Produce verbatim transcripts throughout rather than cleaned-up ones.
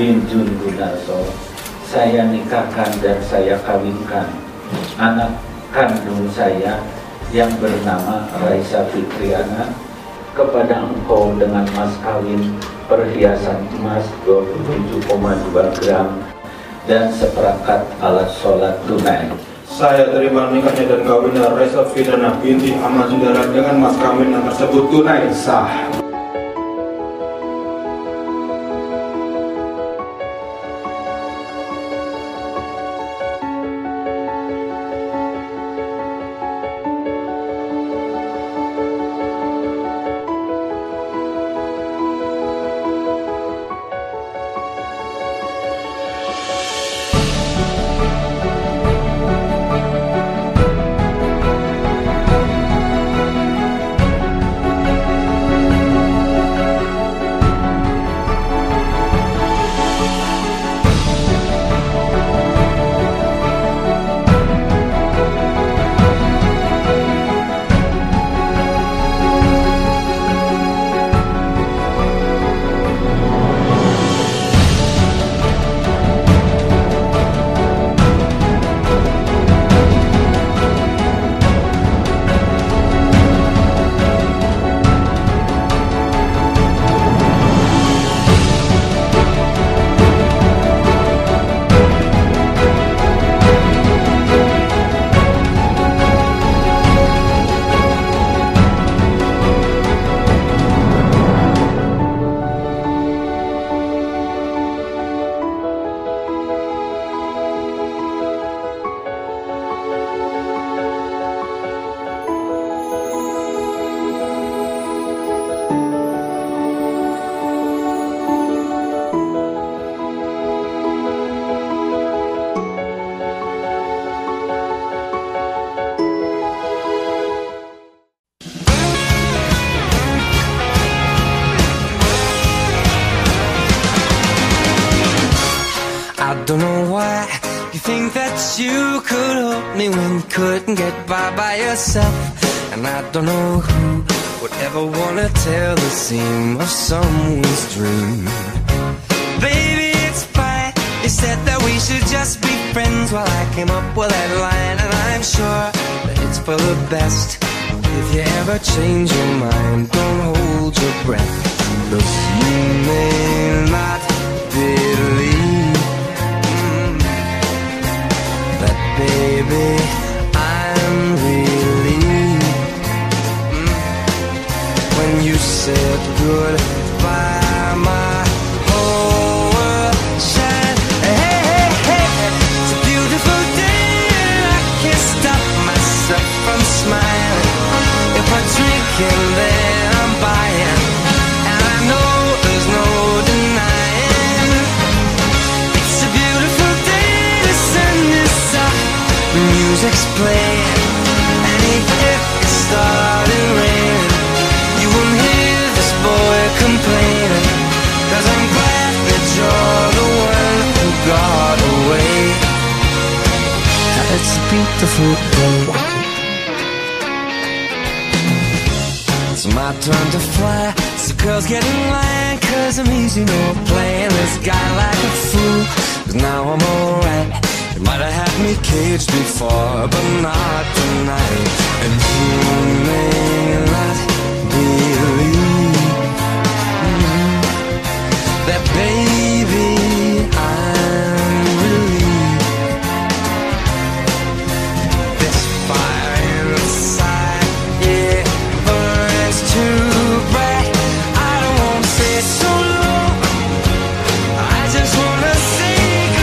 bin Jungunarto, saya nikahkan dan saya kawinkan anak kandung saya yang bernama Raisa Fitriana kepada engkau dengan mas kawin perhiasan emas dua puluh tujuh koma dua gram dan seperangkat alat sholat tunai. Saya terima nikahnya dan kawinnya Raisa Fitriana binti Ahmad Sundara dengan mas kawin yang tersebut tunai sah. I don't know why you think that you could help me when you couldn't get by by yourself. And I don't know who would ever wanna tell the seam of someone's dream. Baby, it's fine. You said that we should just be friends. Well, I came up with that line, and I'm sure that it's for the best. If you ever change your mind, don't hold your breath. 'Cause you may not believe mm, that, baby, I'm relieved mm, when you said goodbye, my whole world shined. Hey, hey, hey, it's a beautiful day and I can't stop myself from smiling. If I drink and then I'm buying, and I know there's no denying, it's a beautiful day, the sun is up, the music's playing, and even if it started raining, you won't hear this boy complaining, 'cause I'm glad that you're the one who got away. Now it's a beautiful day. It's my turn to fly, so girls get in line, 'cause I'm easy, no playing this guy like a fool. 'Cause now I'm alright. You might have had me caged before, but not tonight. And you may not believe mm, that, baby, I'm relieved. This fire inside, yeah, burns too bright. I don't wanna stay so long, I just wanna say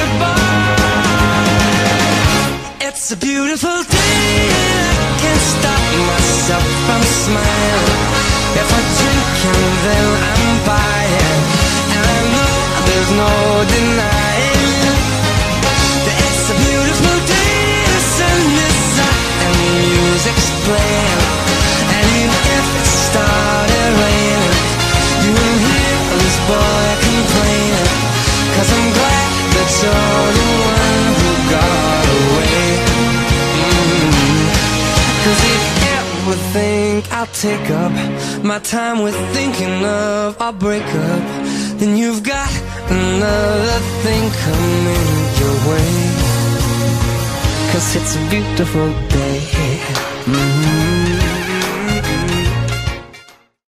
goodbye. It's a beautiful day and I can't stop myself from smiling. If I drink and then I'm buying, and I know there's no denying that it's a beautiful day, the sun is up and the music's playing, and even if it started raining, you won't hear this boy complaining, 'cause I'm glad that you're the one who got away. mm. 'Cause if you ever think I'll take up my time with thinking of our breakup, then you've got another thing coming your way, 'cause it's a beautiful day. Mm-hmm.